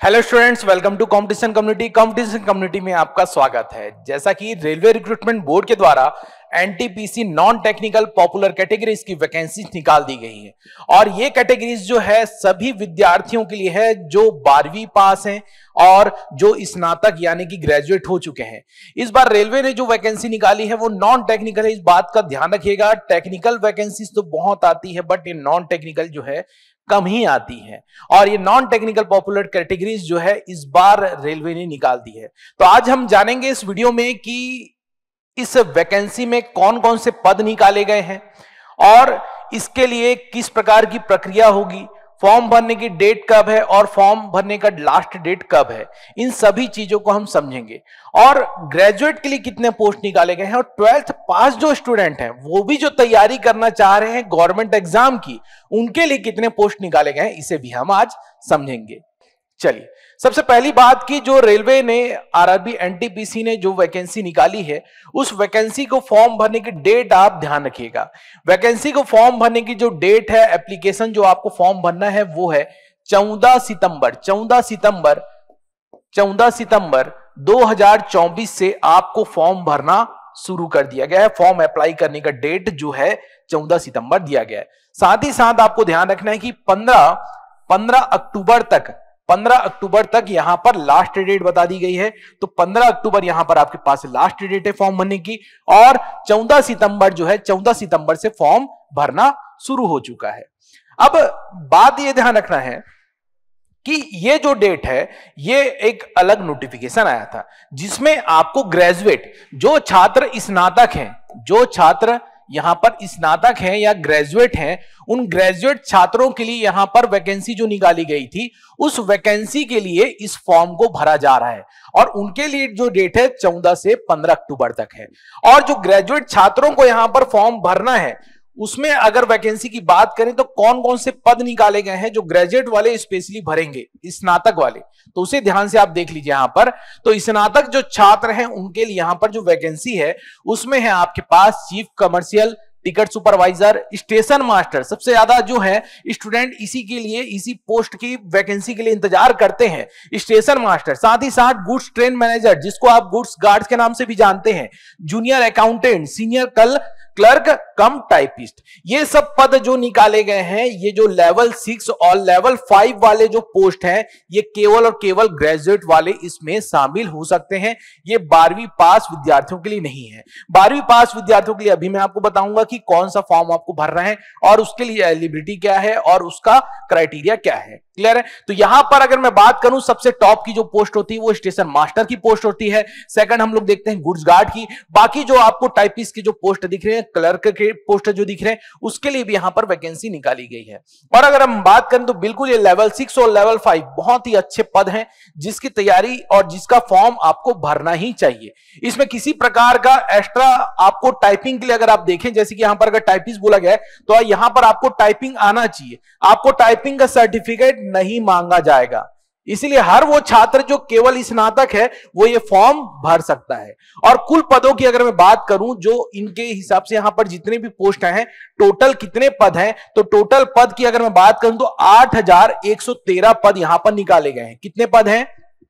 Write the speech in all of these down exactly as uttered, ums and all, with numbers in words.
Hello students, welcome to competition community. Competition community में आपका स्वागत है। जैसा कि रेलवे रिक्रूटमेंट बोर्ड के द्वारा NTPC non technical popular categories की वैकेंसीज निकाल दी गई है और ये कैटेगरीज जो है सभी विद्यार्थियों के लिए है जो बारहवीं पास हैं और जो स्नातक यानी कि ग्रेजुएट हो चुके हैं। इस बार रेलवे ने जो वैकेंसी निकाली है वो नॉन टेक्निकल है, इस बात का ध्यान रखिएगा। टेक्निकल वैकेंसीज तो बहुत आती है बट ये नॉन टेक्निकल जो है कम ही आती है और ये नॉन टेक्निकल पॉपुलर कैटेगरीज जो है इस बार रेलवे ने निकाल दी है। तो आज हम जानेंगे इस वीडियो में कि इस वैकेंसी में कौन कौन से पद निकाले गए हैं और इसके लिए किस प्रकार की प्रक्रिया होगी, फॉर्म भरने की डेट कब है और फॉर्म भरने का लास्ट डेट कब है, इन सभी चीजों को हम समझेंगे। और ग्रेजुएट के लिए कितने पोस्ट निकाले गए हैं और ट्वेल्थ पास जो स्टूडेंट हैं वो भी जो तैयारी करना चाह रहे हैं गवर्नमेंट एग्जाम की, उनके लिए कितने पोस्ट निकाले गए हैं इसे भी हम आज समझेंगे। चलिए, सबसे पहली बात की जो रेलवे ने आरआरबी एनटीपीसी ने जो वैकेंसी निकाली है उस वैकेंसी को फॉर्म भरने की डेट आप ध्यान रखिएगा। वैकेंसी को फॉर्म भरने की जो डेट है, एप्लीकेशन जो आपको फॉर्म भरना है वो है चौदह सितंबर चौदह सितंबर चौदह सितंबर दो हज़ार चौबीस से आपको फॉर्म भरना शुरू कर दिया गया है। फॉर्म अप्लाई करने का डेट जो है चौदह सितंबर दिया गया है। साथ ही साथ आपको ध्यान रखना है कि पंद्रह पंद्रह अक्टूबर तक पंद्रह अक्टूबर तक यहां पर लास्ट डेट बता दी गई है। तो पंद्रह अक्टूबर यहां पर आपके पास लास्ट डेट है फॉर्म भरने की और चौदह सितंबर जो है चौदह सितंबर से फॉर्म भरना शुरू हो चुका है। अब बात यह ध्यान रखना है कि ये जो डेट है ये एक अलग नोटिफिकेशन आया था जिसमें आपको ग्रेजुएट जो छात्र स्नातक हैं, जो छात्र यहां पर स्नातक हैं या ग्रेजुएट हैं, उन ग्रेजुएट छात्रों के लिए यहां पर वैकेंसी जो निकाली गई थी उस वैकेंसी के लिए इस फॉर्म को भरा जा रहा है और उनके लिए जो डेट है चौदह से पंद्रह अक्टूबर तक है। और जो ग्रेजुएट छात्रों को यहां पर फॉर्म भरना है उसमें अगर वैकेंसी की बात करें तो कौन कौन से पद निकाले गए हैं जो ग्रेजुएट वाले स्पेशली भरेंगे, स्नातक वाले, तो उसे ध्यान से आप देख लीजिए। यहां पर तो स्नातक जो छात्र हैं उनके लिए यहां पर जो वैकेंसी है उसमें है आपके पास chief commercial, ticket supervisor, station master. सबसे ज्यादा जो है स्टूडेंट इसी के लिए, इसी पोस्ट की वैकेंसी के लिए इंतजार करते हैं, स्टेशन मास्टर। साथ ही साथ गुड्स ट्रेन मैनेजर जिसको आप गुड्स गार्ड्स के नाम से भी जानते हैं, जूनियर अकाउंटेंट, सीनियर कल क्लर्क कम टाइपिस्ट, ये सब पद जो निकाले गए हैं, ये जो लेवल सिक्स और लेवल फाइव वाले जो पोस्ट हैं ये केवल और केवल ग्रेजुएट वाले इसमें शामिल हो सकते हैं। ये बारहवीं पास विद्यार्थियों के लिए नहीं है। बारहवीं पास विद्यार्थियों के लिए अभी मैं आपको बताऊंगा कि कौन सा फॉर्म आपको भरना है और उसके लिए एलिजिबिलिटी क्या है और उसका क्राइटेरिया क्या है। क्लियर है? तो यहां पर अगर मैं बात करूं सबसे टॉप की जो पोस्ट होती है वो स्टेशन मास्टर की पोस्ट होती है। सेकंड हम लोग देखते हैं गुड्स गार्ड की। बाकी जो आपको टाइपिस्ट की जो पोस्ट दिख रहे हैं, क्लर्क के पोस्ट जो दिख रहे हैं, उसके लिए भी यहां पर वैकेंसी निकाली गई है। और अगर हम बात करें तो बिल्कुल ये लेवल सिक्स और लेवल फाइव बहुत ही अच्छे पद हैं जिसकी तैयारी और जिसका फॉर्म आपको भरना ही चाहिए। इसमें किसी प्रकार का एक्स्ट्रा आपको टाइपिंग के लिए अगर आप देखें, जैसे कि यहां पर अगर टाइपिस्ट बोला गया है तो यहां पर आपको टाइपिंग आना चाहिए, आपको टाइपिंग का सर्टिफिकेट नहीं मांगा जाएगा। इसलिए हर वो छात्र जो केवल स्नातक है वो ये फॉर्म भर सकता है। और कुल पदों की अगर मैं बात करूं जो इनके हिसाब से यहां पर जितने भी पोस्ट हैं, टोटल कितने पद हैं, तो टोटल पद की अगर मैं बात करूं तो आठ हजार एक सौ तेरह पद यहां पर निकाले गए हैं। कितने पद हैं?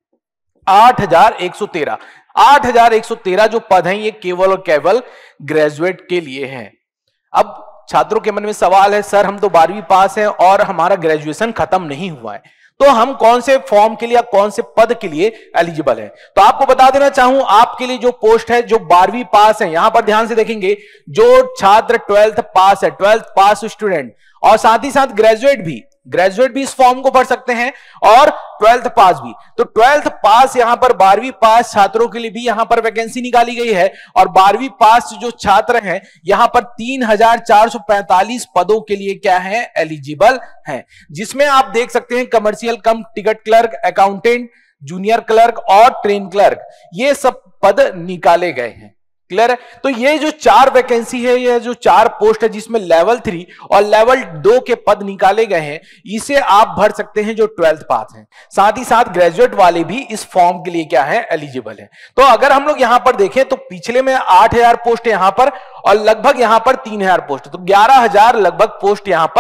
आठ हजार एक सौ तेरह। आठ हजार एक सौ तेरह जो पद हैं ये केवल और केवल ग्रेजुएट के लिए हैं। अब छात्रों के मन में सवाल है, सर हम तो बारहवीं पास हैं और हमारा ग्रेजुएशन खत्म नहीं हुआ है, तो हम कौन से फॉर्म के लिए, कौन से पद के लिए एलिजिबल है? तो आपको बता देना चाहूं, आपके लिए जो पोस्ट है जो बारहवीं पास है, यहां पर ध्यान से देखेंगे जो छात्र ट्वेल्थ पास है, ट्वेल्थ पास स्टूडेंट और साथ ही साथ ग्रेजुएट भी ग्रेजुएट भी इस फॉर्म को भर सकते हैं और ट्वेल्थ पास भी। तो ट्वेल्थ पास यहां पर बारहवीं पास छात्रों के लिए भी यहां पर वैकेंसी निकाली गई है और बारहवीं पास जो छात्र हैं यहां पर तीन हजार चार सौ पैंतालीस पदों के लिए क्या है? एलिजिबल हैं, जिसमें आप देख सकते हैं commercial cum ticket clerk, accountant, junior clerk और ट्रेन क्लर्क, ये सब पद निकाले गए हैं। क्लियर है? तो ये जो चार वैकेंसी है, ये जो चार पोस्ट है जिसमें लेवल थ्री और लेवल दो के पद निकाले गए हैं, इसे आप भर सकते हैं जो ट्वेल्थ पास हैं। साथ ही साथ ग्रेजुएट वाले भी इस फॉर्म के लिए क्या है? एलिजिबल है। तो अगर हम लोग यहां पर देखें तो पिछले में आठ हजार पोस्ट यहां पर और लगभग यहां पर तीन हजार पोस्ट, तो ग्यारह हजार लगभग पोस्ट यहां पर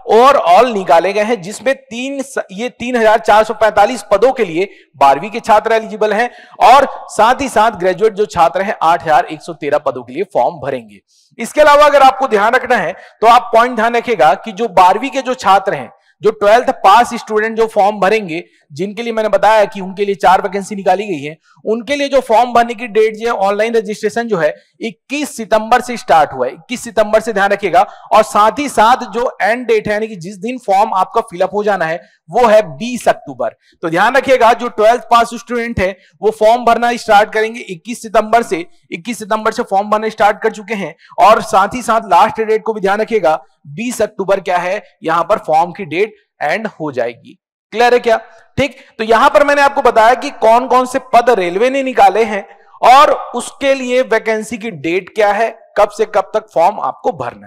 ओवरऑल निकाले गए हैं, जिसमें तीन ये तीन हजार चार सौ पैंतालीस पदों के लिए बारहवीं के छात्र एलिजिबल हैं और साथ ही साथ ग्रेजुएट जो छात्र हैं आठ हजार एक सौ तेरह पदों के लिए फॉर्म भरेंगे। इसके अलावा अगर आपको ध्यान रखना है तो आप पॉइंट ध्यान रखिएगा कि जो बारहवीं के जो छात्र हैं, जो ट्वेल्थ पास स्टूडेंट जो फॉर्म भरेंगे, जिनके लिए मैंने बताया कि उनके लिए चार वैकेंसी निकाली गई है, उनके लिए जो फॉर्म भरने की डेट जो है, ऑनलाइन रजिस्ट्रेशन जो है इक्कीस सितंबर से स्टार्ट हुआ है, इक्कीस सितंबर से ध्यान रखिएगा। और साथ ही साथ जो एंड डेट है यानी कि जिस दिन फॉर्म आपका फिलअप हो जाना है वो है बीस अक्टूबर। तो ध्यान रखिएगा जो ट्वेल्थ पास स्टूडेंट है वो फॉर्म भरना स्टार्ट करेंगे इक्कीस सितंबर से, इक्कीस सितंबर से फॉर्म भरना स्टार्ट कर चुके हैं। और साथ ही साथ लास्ट डेट को भी ध्यान रखिएगा, बीस अक्टूबर क्या है यहां पर फॉर्म की डेट एंड हो जाएगी। क्लियर है क्या? ठीक, तो यहां पर मैंने आपको बताया कि कौन कौन से पद रेलवे ने निकाले हैं और उसके लिए वैकेंसी की डेट क्या है, कब से कब तक फॉर्म आपको भरना है।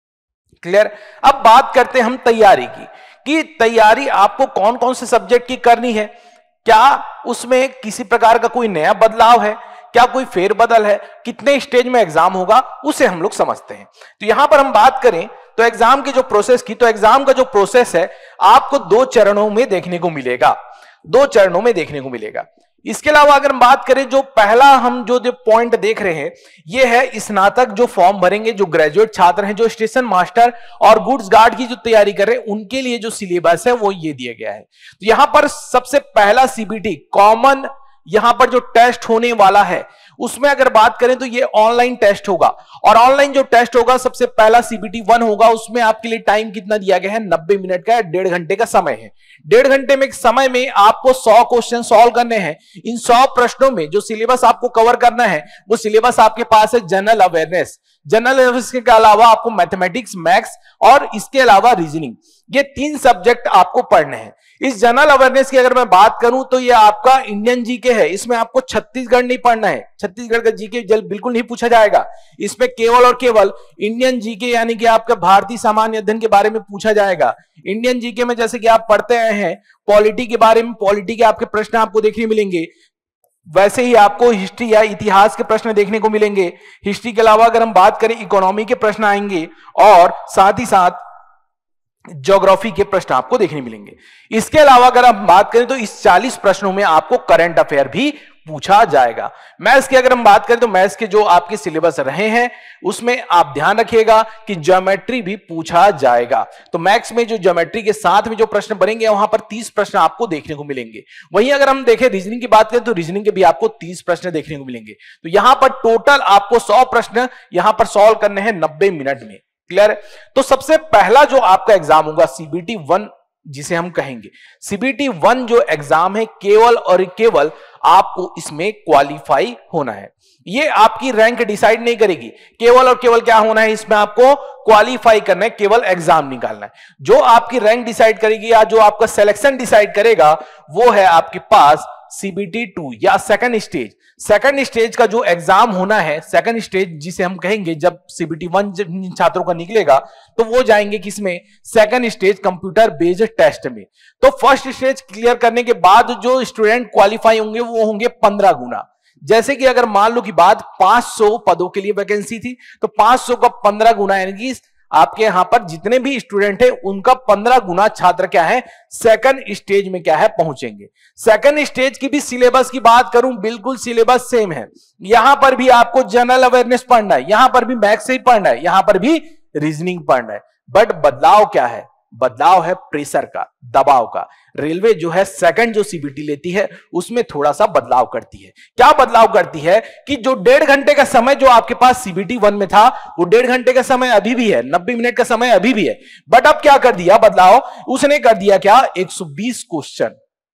क्लियर? अब बात करते हैं हम तैयारी की, कि तैयारी आपको कौन कौन से सब्जेक्ट की करनी है, क्या उसमें किसी प्रकार का कोई नया बदलाव है, क्या कोई फेरबदल है, कितने स्टेज में एग्जाम होगा, उसे हम लोग समझते हैं। तो यहां पर हम बात करें तो एग्जाम की जो प्रोसेस की, तो एग्जाम का जो प्रोसेस है आपको दो चरणों में देखने को मिलेगा, दो चरणों में देखने को मिलेगा। इसके अलावा अगर हम बात करें, जो पहला हम जो पॉइंट देख रहे हैं ये है स्नातक जो फॉर्म भरेंगे, जो ग्रेजुएट छात्र हैं, जो स्टेशन मास्टर और गुड्स गार्ड की जो तैयारी कर रहे हैं, उनके लिए जो सिलेबस है वो ये दिया गया है। तो यहां पर सबसे पहला सीबीटी कॉमन यहां पर जो टेस्ट होने वाला है उसमें अगर बात करें तो ये ऑनलाइन टेस्ट होगा, और ऑनलाइन जो टेस्ट होगा सबसे पहला सीबीटी वन होगा। उसमें आपके लिए टाइम कितना दिया गया है, नब्बे मिनट का, डेढ़ घंटे का समय है। डेढ़ घंटे में समय में आपको सौ क्वेश्चन सॉल्व करने हैं। इन सौ प्रश्नों में जो सिलेबस आपको कवर करना है वो सिलेबस आपके पास है जनरल अवेयरनेस, जनरल अवेयरनेस के अलावा आपको मैथमेटिक्स, मैथ्स और इसके अलावा रीजनिंग, ये तीन सब्जेक्ट आपको पढ़ने हैं। इस जनरल अवेयरनेस की अगर मैं बात करूं तो ये आपका इंडियन जीके है, इसमें आपको छत्तीसगढ़ नहीं पढ़ना है, छत्तीसगढ़ का जीके जल बिल्कुल नहीं पूछा जाएगा। इसमें केवल और केवल इंडियन जीके यानी कि आपका भारतीय सामान्य अध्ययन के बारे में पूछा जाएगा। इंडियन जीके में जैसे कि आप पढ़ते आए हैं पॉलिटी के बारे में, पॉलिटी के आपके प्रश्न आपको देखने मिलेंगे, वैसे ही आपको हिस्ट्री या इतिहास के प्रश्न देखने को मिलेंगे। हिस्ट्री के अलावा अगर हम बात करें इकोनॉमी के प्रश्न आएंगे और साथ ही साथ ज्योग्राफी के प्रश्न आपको देखने मिलेंगे। इसके अलावा अगर हम बात करें तो इस चालीस प्रश्नों में आपको करंट अफेयर भी पूछा जाएगा। मैथ्स की अगर हम बात करें तो मैथ्स के जो आपके सिलेबस रहे हैं उसमें आप ध्यान रखिएगा कि ज्योमेट्री भी पूछा जाएगा। तो मैथ्स में जो ज्योमेट्री के साथ में जो प्रश्न बनेंगे वहां पर तीस प्रश्न आपको देखने को मिलेंगे। वहीं अगर हम देखें रीजनिंग की बात करें तो रीजनिंग के भी आपको तीस प्रश्न देखने को मिलेंगे। तो यहां पर टोटल आपको सौ प्रश्न यहां पर सॉल्व करने हैं नब्बे मिनट में। क्लियर? तो सबसे पहला जो आपका एग्जाम होगा सीबीटी वन जिसे हम कहेंगे, सीबीटी वन जो एग्जाम है केवल और केवल आपको इसमें क्वालिफाई होना है। ये आपकी रैंक डिसाइड नहीं करेगी, केवल और केवल क्या होना है, इसमें आपको क्वालिफाई करना है, केवल एग्जाम निकालना है। जो आपकी रैंक डिसाइड करेगी या जो आपका सिलेक्शन डिसाइड करेगा वो है आपके पास सीबीटी टू या सेकंड स्टेज। सेकंड स्टेज का जो एग्जाम होना है, सेकंड स्टेज जिसे हम कहेंगे, जब सीबीटी वन छात्रों का निकलेगा तो वो जाएंगे किसमें, second stage computer based test में। तो फर्स्ट स्टेज क्लियर करने के बाद जो स्टूडेंट क्वालिफाई होंगे वो होंगे पंद्रह गुना। जैसे कि अगर मान लो कि बात पांच सौ पदों के लिए वैकेंसी थी तो पांच सौ का पंद्रह गुना यानी कि आपके यहां पर जितने भी स्टूडेंट है उनका पंद्रह गुना छात्र क्या है, सेकंड स्टेज में क्या है पहुंचेंगे। सेकंड स्टेज की भी सिलेबस की बात करूं, बिल्कुल सिलेबस सेम है। यहां पर भी आपको जनरल अवेयरनेस पढ़ना है, यहां पर भी मैथ्स से ही पढ़ना है, यहां पर भी रीजनिंग पढ़ना है। बट बदलाव क्या है, बदलाव है प्रेशर का, दबाव का। रेलवे जो है सेकंड जो सीबीटी लेती है उसमें थोड़ा सा बदलाव करती है। क्या बदलाव करती है कि जो डेढ़ घंटे का समय जो आपके पास सीबीटी वन में था वो डेढ़ घंटे का समय अभी भी है, नब्बे मिनट का समय अभी भी है। बट अब क्या कर दिया बदलाव, उसने कर दिया क्या, एक सौ बीस क्वेश्चन।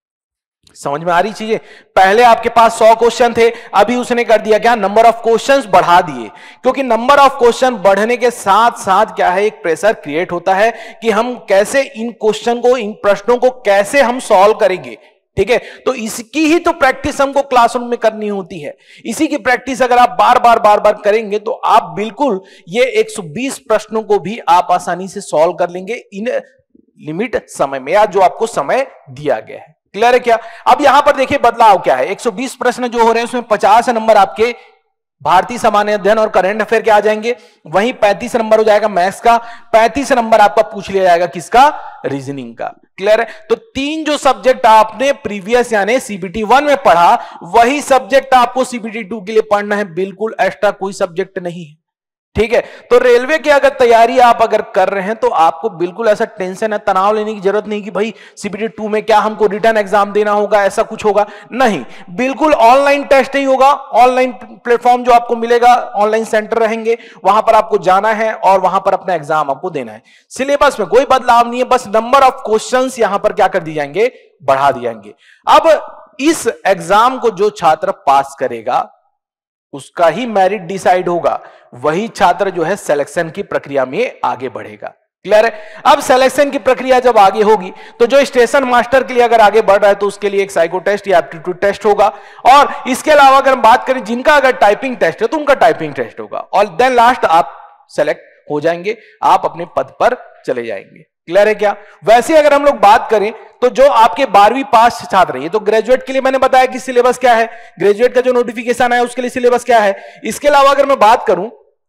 समझ में आ रही चीजें? पहले आपके पास सौ क्वेश्चन थे, अभी उसने कर दिया क्या, नंबर ऑफ क्वेश्चंस बढ़ा दिए। क्योंकि नंबर ऑफ क्वेश्चन बढ़ने के साथ साथ क्या है, एक प्रेशर क्रिएट होता है कि हम कैसे इन क्वेश्चन को, इन प्रश्नों को कैसे हम सॉल्व करेंगे। ठीक है, तो इसकी ही तो प्रैक्टिस हमको क्लासरूम में करनी होती है। इसी की प्रैक्टिस अगर आप बार बार बार बार करेंगे तो आप बिल्कुल ये एक सौ बीस प्रश्नों को भी आप आसानी से सॉल्व कर लेंगे इन लिमिट समय में, या जो आपको समय दिया गया है। क्लियर है क्या? अब यहां पर देखिए बदलाव क्या है, एक सौ बीस प्रश्न जो हो रहे हैं उसमें पचास नंबर आपके भारतीय सामान्य अध्ययन और करंट अफेयर के आ जाएंगे। वहीं पैंतीस नंबर हो जाएगा मैथ्स का, पैंतीस नंबर आपका पूछ लिया जाएगा किसका, रीजनिंग का। क्लियर है? तो तीन जो सब्जेक्ट आपने प्रीवियस यानी सीबीटी वन में पढ़ा, वही सब्जेक्ट आपको सीबीटी टू के लिए पढ़ना है, बिल्कुल एक्स्ट्रा कोई सब्जेक्ट नहीं है। ठीक है? तो रेलवे की अगर तैयारी आप अगर कर रहे हैं तो आपको बिल्कुल ऐसा टेंशन है, तनाव लेने की जरूरत नहीं कि भाई सीबीटी टू में क्या हमको रिटर्न एग्जाम देना होगा, ऐसा कुछ होगा नहीं। बिल्कुल ऑनलाइन टेस्ट ही होगा। ऑनलाइन प्लेटफॉर्म जो आपको मिलेगा, ऑनलाइन सेंटर रहेंगे, वहां पर आपको जाना है और वहां पर अपना एग्जाम आपको देना है। सिलेबस में कोई बदलाव नहीं है, बस नंबर ऑफ क्वेश्चंस यहां पर क्या कर दिए जाएंगे, बढ़ा दिए जाएंगे। अब इस एग्जाम को जो छात्र पास करेगा उसका ही मेरिट डिसाइड होगा, वही छात्र जो है सिलेक्शन की प्रक्रिया में आगे बढ़ेगा। क्लियर है? अब सिलेक्शन की प्रक्रिया जब आगे होगी तो जो स्टेशन मास्टर के लिए अगर आगे बढ़ रहा है तो उसके लिए एक साइको टेस्ट या एप्टीट्यूड टेस्ट होगा, और इसके अलावा अगर हम बात करें जिनका अगर टाइपिंग टेस्ट है तो उनका टाइपिंग टेस्ट होगा, और देन लास्ट आप सेलेक्ट हो जाएंगे, आप अपने पद पर चले जाएंगे। क्लियर है क्या? वैसे अगर हम लोग बात करें तो जो आपके बारहवीं पास छात्र, ये तो ग्रेजुएट के लिए मैंने बताया कि सिलेबस क्या है, ग्रेजुएट का जो नोटिफिकेशन है उसके लिए सिलेबस क्या है। इसके अलावा अगर मैं बात करूं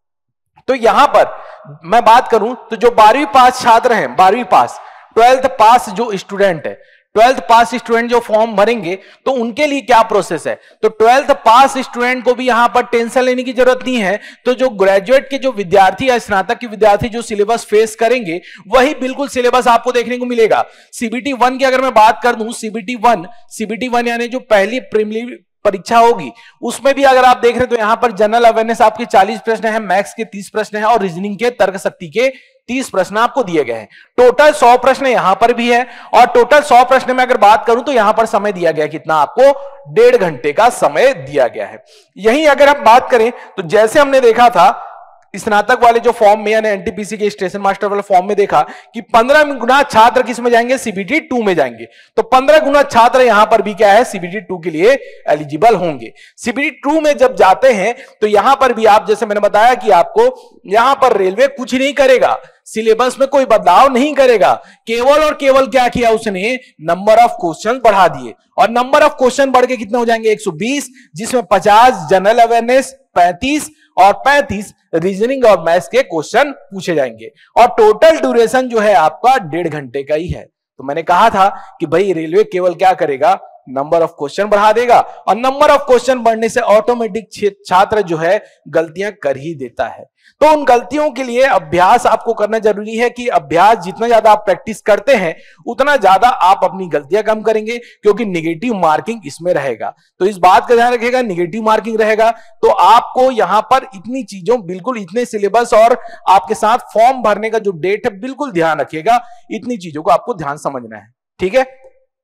तो यहां पर मैं बात करूं तो जो बारहवीं पास छात्र हैं, बारहवीं पास, ट्वेल्थ पास जो स्टूडेंट है, ट्वेल्थ पास स्टूडेंट जो फॉर्म भरेंगे तो उनके लिए क्या प्रोसेस है। तो ट्वेल्थ पास स्टूडेंट को भी यहां पर टेंशन लेने की जरूरत नहीं है। तो जो ग्रेजुएट के जो विद्यार्थी या स्नातक के विद्यार्थी जो सिलेबस फेस करेंगे वही बिल्कुल सिलेबस आपको देखने को मिलेगा। सीबीटी वन की अगर मैं बात कर दूं, सीबीटी वन सीबीटी वन यानी जो पहली प्रीलिमिनरी परीक्षा होगी उसमें भी अगर आप देख रहे हैं तो यहां पर जनरल अवेयरनेस आपके चालीस प्रश्न है, मैथ्स के तीस प्रश्न है और रीजनिंग के तर्क शक्ति के तीस प्रश्न आपको दिए गए हैं। टोटल सौ प्रश्न यहां पर भी है, और टोटल सौ प्रश्न में अगर बात करूं तो यहां पर समय दिया गया कितना, आपको डेढ़ घंटे का समय दिया गया है। यही अगर हम बात करें तो जैसे हमने देखा था स्नातक वाले जो फॉर्म में यानी एनटीपीसी के स्टेशन मास्टर वाले फॉर्म में देखा कि पंद्रह गुना छात्र किस में जाएंगे, सीबीटी टू में जाएंगे, तो पंद्रह गुना छात्र यहां पर भी क्या है, सीबीटी टू के लिए एलिजिबल होंगे। सीबीटी टू में जब जाते हैं तो यहां पर भी आप, जैसे मैंने बताया कि आपको यहां पर रेलवे कुछ नहीं करेगा, सिलेबस में कोई बदलाव नहीं करेगा, केवल और केवल क्या किया उसने, नंबर ऑफ क्वेश्चन बढ़ा दिए, और नंबर ऑफ क्वेश्चन बढ़ के कितने हो जाएंगे, एक सौ बीस, जिसमें पचास जनरल अवेयरनेस, पैंतीस और पैंतीस रीजनिंग और मैथ्स के क्वेश्चन पूछे जाएंगे, और टोटल ड्यूरेशन जो है आपका डेढ़ घंटे का ही है। तो मैंने कहा था कि भाई रेलवे केवल क्या करेगा, नंबर ऑफ क्वेश्चन बढ़ा देगा, और नंबर ऑफ क्वेश्चन बढ़ने से ऑटोमेटिक छात्र जो है गलतियां कर ही देता है। तो उन गलतियों के लिए अभ्यास आपको करना जरूरी है कि अभ्यास जितना ज्यादा आप प्रैक्टिस करते हैं उतना ज्यादा आप अपनी गलतियां कम करेंगे, क्योंकि निगेटिव मार्किंग इसमें रहेगा। तो इस बात का ध्यान रखिएगा, निगेटिव मार्किंग रहेगा तो आपको यहां पर इतनी चीजों, बिल्कुल इतने सिलेबस और आपके साथ फॉर्म भरने का जो डेट है बिल्कुल ध्यान रखिएगा, इतनी चीजों को आपको ध्यान समझना है। ठीक है?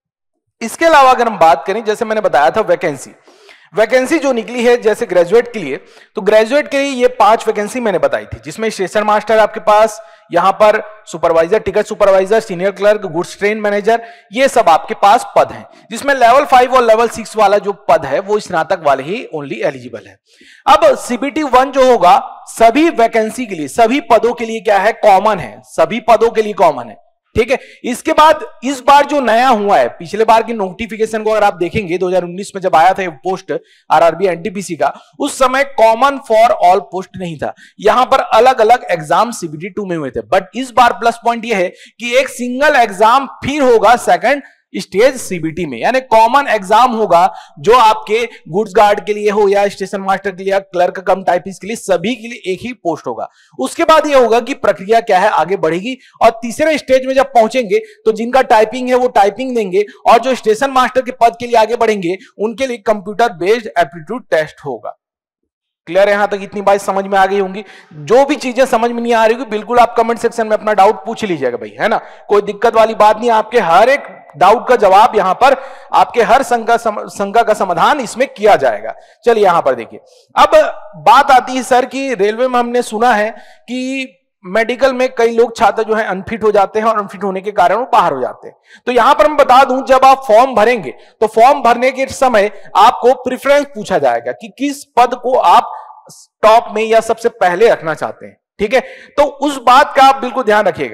इसके अलावा अगर हम बात करें, जैसे मैंने बताया था वैकेंसी वैकेंसी जो निकली है जैसे ग्रेजुएट के लिए, तो ग्रेजुएट के लिए ये पांच वैकेंसी मैंने बताई थी, जिसमें स्टेशन मास्टर आपके पास, यहां पर supervisor, ticket supervisor, senior clerk, goods train manager, ये सब आपके पास पद हैं, जिसमें लेवल फाइव और लेवल सिक्स वाला जो पद है वो स्नातक वाले ही ओनली एलिजिबल है। अब सीबीटी वन जो होगा सभी वैकेंसी के लिए, सभी पदों के लिए क्या है, कॉमन है, सभी पदों के लिए कॉमन है। ठीक है? इसके बाद इस बार जो नया हुआ है, पिछले बार की नोटिफिकेशन को अगर आप देखेंगे दो हज़ार उन्नीस में जब आया था ये पोस्ट आरआरबी एनटीपीसी का, उस समय कॉमन फॉर ऑल पोस्ट नहीं था, यहां पर अलग अलग एग्जाम सीबीटी टू में हुए थे। बट इस बार प्लस पॉइंट ये है कि एक सिंगल एग्जाम फिर होगा सेकंड स्टेज सीबीटी में, यानी कॉमन एग्जाम होगा जो आपके गुड्स गार्ड के लिए हो या स्टेशन मास्टर के लिए या क्लर्क कम टाइपिस्ट के लिए, सभी के लिए एक ही पोस्ट होगा। उसके बाद ये होगा कि प्रक्रिया क्या है, आगे बढ़ेगी, और तीसरे स्टेज में जब पहुंचेंगे तो जिनका टाइपिंग है वो टाइपिंग देंगे, और जो स्टेशन मास्टर के पद के लिए आगे बढ़ेंगे उनके लिए कंप्यूटर बेस्ड एप्टीट्यूड टेस्ट होगा। क्लियर है? यहां तक इतनी बात समझ में आ गई होंगी। जो भी चीजें समझ में नहीं आ रही होगी बिल्कुल आप कमेंट सेक्शन में अपना डाउट पूछ लीजिएगा भाई, है ना, कोई दिक्कत वाली बात नहीं, आपके हर एक डाउट का जवाब यहां पर, आपके हर शंका शंका का समाधान इसमें किया जाएगा। चलिए यहां पर देखिए, अब बात आती है सर कि रेलवे में हमने सुना है कि मेडिकल में कई लोग छात्र जो है अनफिट हो जाते हैं, और अनफिट होने के कारण वो बाहर हो जाते हैं। तो यहां पर मैं बता दूं, जब आप फॉर्म भरेंगे तो फॉर्म भरने के समय आपको प्रेफरेंस पूछा जाएगा कि किस पद को आप टॉप में या सबसे पहले रखना चाहते हैं। ठीक है? तो उस बात का आप बिल्कुल ध्यान रखिएगा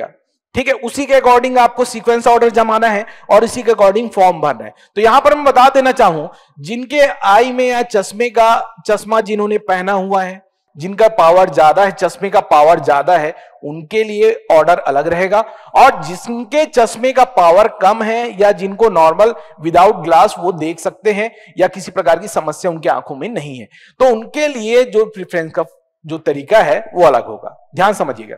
ठीक है, उसी के अकॉर्डिंग आपको सीक्वेंस ऑर्डर जमाना है और इसी के अकॉर्डिंग फॉर्म भरना है। तो यहां पर मैं बता देना चाहूं, जिनके आई में या चश्मे का चश्मा जिन्होंने पहना हुआ है, जिनका पावर ज्यादा है, चश्मे का पावर ज्यादा है, उनके लिए ऑर्डर अलग रहेगा, और जिनके चश्मे का पावर कम है या जिनको नॉर्मल विदाउट ग्लास वो देख सकते हैं या किसी प्रकार की समस्या उनकी आंखों में नहीं है, तो उनके लिए जो प्रेफरेंस का जो तरीका है वो अलग होगा। ध्यान समझिएगा।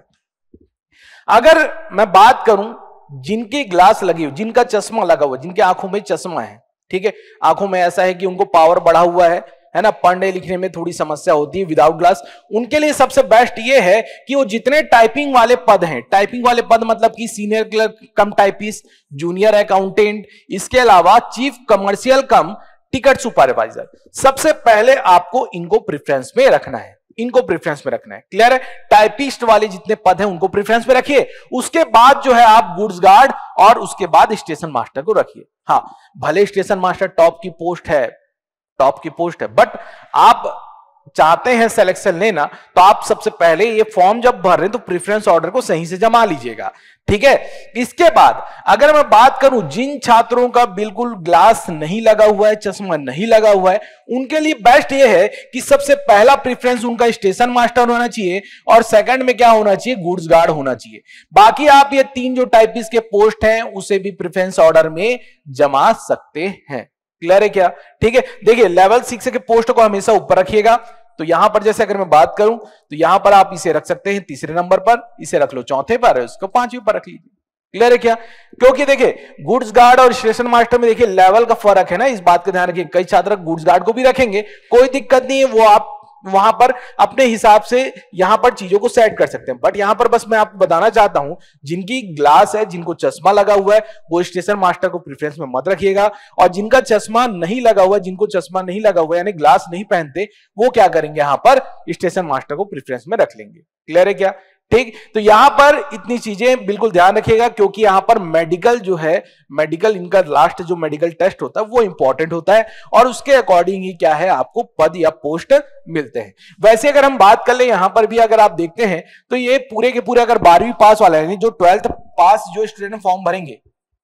अगर मैं बात करूं जिनकी ग्लास लगी हुई, जिनका चश्मा लगा हुआ, जिनके आंखों में चश्मा है, ठीक है, आंखों में ऐसा है कि उनको पावर बढ़ा हुआ है है ना, पढ़ने लिखने में थोड़ी समस्या होती है विदाउट ग्लास, उनके लिए सबसे बेस्ट ये है कि वो जितने टाइपिंग वाले पद हैं, टाइपिंग वाले पद मतलब कि senior clerk cum typist, junior accountant, इसके अलावा chief commercial cum ticket supervisor, सबसे पहले आपको इनको प्रेफरेंस में रखना है, इनको प्रेफरेंस में रखना है। क्लियर है? टाइपिस्ट वाले जितने पद हैं उनको प्रेफरेंस में रखिए, उसके बाद जो है आप गुड्स गार्ड और उसके बाद स्टेशन मास्टर को रखिए। हाँ, भले स्टेशन मास्टर टॉप की पोस्ट है, टॉप की पोस्ट है, बट आप चाहते हैं सिलेक्शन लेना, तो आप सबसे पहले ये फॉर्म जब भर रहे हैं तो प्रेफरेंस ऑर्डर को सही से जमा लीजिएगा। ठीक है, इसके बाद अगर मैं बात करूं जिन छात्रों का बिल्कुल ग्लास नहीं लगा हुआ है, चश्मा नहीं लगा हुआ है, उनके लिए बेस्ट ये है कि सबसे पहला प्रेफरेंस उनका स्टेशन मास्टर होना चाहिए और सेकंड में क्या होना चाहिए, गुड्स गार्ड होना चाहिए। बाकी आप ये तीन जो टाइपिस्ट के पोस्ट हैं उसे भी प्रेफरेंस ऑर्डर में जमा सकते हैं। क्लियर है क्या? ठीक है, देखिए लेवल सिक्स के पोस्ट को हमेशा ऊपर रखिएगा। तो यहां पर जैसे अगर मैं बात करूं तो यहां पर आप इसे रख सकते हैं तीसरे नंबर पर, इसे रख लो चौथे पर, इसको पांचवें पर रख लीजिए। क्लियर है क्या? क्योंकि देखिए गुड्स गार्ड और स्टेशन मास्टर में देखिए लेवल का फर्क है ना, इस बात का ध्यान रखिए। कई छात्र गुड्स गार्ड को भी रखेंगे, कोई दिक्कत नहीं है, वो आप वहां पर अपने हिसाब से यहां पर चीजों को सेट कर सकते हैं। बट यहां पर बस मैं आपको बताना चाहता हूं, जिनकी ग्लास है, जिनको चश्मा लगा हुआ है, वो स्टेशन मास्टर को प्रेफरेंस में मत रखिएगा, और जिनका चश्मा नहीं लगा हुआ, जिनको चश्मा नहीं लगा हुआ यानी ग्लास नहीं पहनते, वो क्या करेंगे, यहां पर स्टेशन मास्टर को प्रेफरेंस में रख लेंगे। क्लियर है क्या? ठीक, तो यहां पर इतनी चीजें बिल्कुल ध्यान रखिएगा, क्योंकि यहां पर मेडिकल जो है, मेडिकल इनका लास्ट जो मेडिकल टेस्ट होता है वो इंपॉर्टेंट होता है, और उसके अकॉर्डिंग ही क्या है आपको पद या पोस्ट मिलते हैं। वैसे अगर हम बात कर ले यहां पर भी अगर आप देखते हैं तो ये पूरे के पूरे अगर बारहवीं पास वाला है, जो ट्वेल्थ पास जो स्टूडेंट फॉर्म भरेंगे,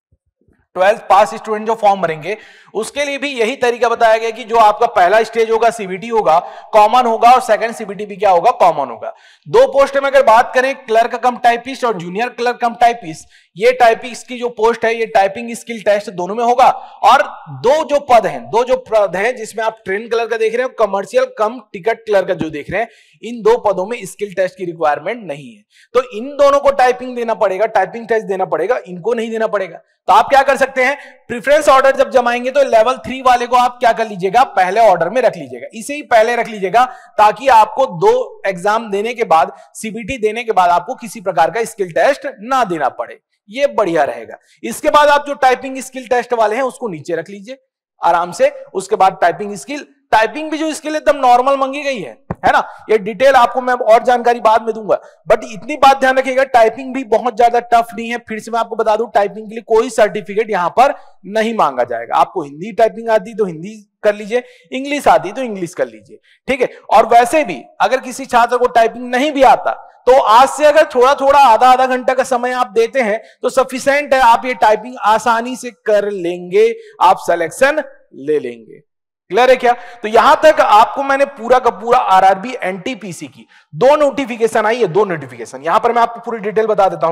ट्वेल्थ पास स्टूडेंट जो फॉर्म भरेंगे उसके लिए भी यही तरीका बताया गया कि जो आपका पहला स्टेज होगा सीबीटी होगा, कॉमन होगा, और सेकंड सीबीटी भी क्या होगा, कॉमन होगा। दो पोस्ट में अगर बात करें क्लर्क कम टाइपिस्ट और जूनियर क्लर्क कम टाइपिस्ट, ये टाइपिस्ट की जो पोस्ट है ये टाइपिंग स्किल टेस्ट दोनों में होगा। और दो जो पद हैं, दो जो पद हैं जिसमें आप ट्रेन क्लर्क का देख रहे हो, कमर्शियल कम टिकट क्लर्क का जो देख रहे हैं, इन दो पदों में स्किल टेस्ट की रिक्वायरमेंट नहीं है, तो इन दोनों को टाइपिंग देना पड़ेगा, टाइपिंग टेस्ट देना पड़ेगा, इनको नहीं देना पड़ेगा। तो आप क्या कर सकते हैं, प्रेफरेंस ऑर्डर जब जमाएंगे तो लेवल थ्री वाले को आप क्या कर लीजिएगा, पहले ऑर्डर में रख लीजिएगा, इसे ही पहले रख लीजिएगा, ताकि आपको दो एग्जाम देने के बाद, सीबीटी देने के बाद आपको किसी प्रकार का स्किल टेस्ट ना देना पड़े, ये बढ़िया रहेगा। इसके बाद आप जो टाइपिंग स्किल टेस्ट वाले हैं उसको नीचे रख लीजिए आराम से। उसके बाद टाइपिंग स्किल, टाइपिंग भी जो स्किल एकदम नॉर्मल मांगी गई है है ना, ये डिटेल आपको मैं और जानकारी बाद में दूंगा, बट इतनी बात ध्यान रखिएगा, टाइपिंग भी बहुत ज्यादा टफ नहीं है। फिर से मैं आपको बता दूं, टाइपिंग के लिए कोई सर्टिफिकेट यहां पर नहीं मांगा जाएगा। आपको हिंदी टाइपिंग आती तो हिंदी कर लीजिए, इंग्लिश आती तो इंग्लिश कर लीजिए, ठीक है। और वैसे भी अगर किसी छात्र को टाइपिंग नहीं भी आता तो आज से अगर थोड़ा थोड़ा आधा आधा घंटा का समय आप देते हैं तो सफिशिएंट है, आप ये टाइपिंग आसानी से कर लेंगे, आप सिलेक्शन ले लेंगे। क्लियर है क्या? तो यहां तक आपको मैंने पूरा का पूरा आरआरबी एनटीपीसी की दो नोटिफिकेशन आई है, दो नोटिफिकेशन यहां पर मैं आपको पूरी डिटेल बता देता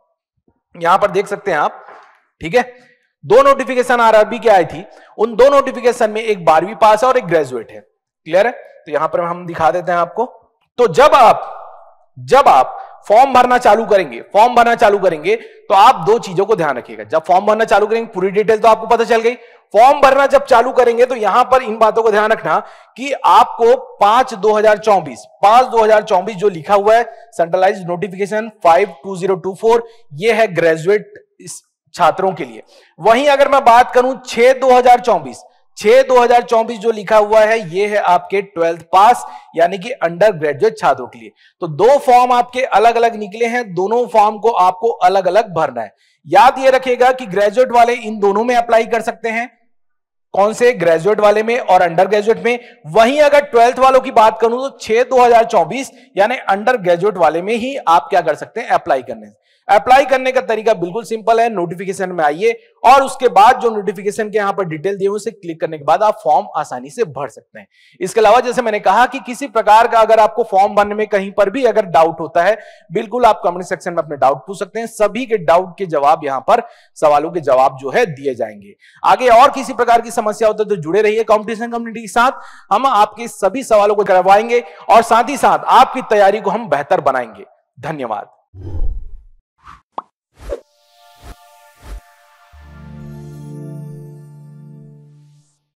हूं, यहां पर देख सकते हैं आप, ठीक है। दो नोटिफिकेशन आरआरबी की आई थी, उन दो नोटिफिकेशन में एक बारहवीं पास है और एक ग्रेजुएट है। क्लियर है? तो यहां पर हम दिखा देते हैं आपको। तो जब आप जब आप फॉर्म भरना चालू करेंगे, फॉर्म भरना चालू करेंगे तो आप दो चीजों को ध्यान रखिएगा। जब फॉर्म भरना चालू करेंगे, पूरी डिटेल तो आपको पता चल गई, फॉर्म भरना जब चालू करेंगे तो यहां पर इन बातों को ध्यान रखना कि आपको पांच दो हजार चौबीस पांच दो हजार चौबीस जो लिखा हुआ है centralised notification five two zero two four, ये है ग्रेजुएट छात्रों के लिए। वहीं अगर मैं बात करूं छह दो हजार चौबीस छह दो हजार चौबीस जो लिखा हुआ है ये है आपके ट्वेल्थ पास यानी कि अंडर ग्रेजुएट छात्रों के लिए। तो दो फॉर्म आपके अलग अलग निकले हैं, दोनों फॉर्म को आपको अलग अलग भरना है। याद ये रखिएगा कि ग्रेजुएट वाले इन दोनों में अप्लाई कर सकते हैं, कौन से, ग्रेजुएट वाले में और अंडर ग्रेजुएट में। वहीं अगर ट्वेल्थ वालों की बात करूं तो छह दो हजार चौबीस यानी अंडर ग्रेजुएट वाले में ही आप क्या कर सकते हैं, अप्लाई करने। अप्लाई करने का तरीका बिल्कुल सिंपल है। नोटिफिकेशन में आइए और उसके बाद जो नोटिफिकेशन के यहां पर डिटेल दिए हुए उसे क्लिक करने के बाद आप फॉर्म आसानी से भर सकते हैं। इसके अलावा जैसे मैंने कहा कि किसी प्रकार का अगर आपको फॉर्म भरने में कहीं पर भी अगर डाउट होता है, बिल्कुल आप कमेंट सेक्शन में अपने डाउट पूछ सकते हैं। सभी के डाउट के जवाब यहां पर सवालों के जवाब जो है दिए जाएंगे। आगे और किसी प्रकार की समस्या होती है तो जुड़े रहिए कंपटीशन कम्युनिटी के साथ, हम आपके सभी सवालों को करवाएंगे और साथ ही साथ आपकी तैयारी को हम बेहतर बनाएंगे। धन्यवाद।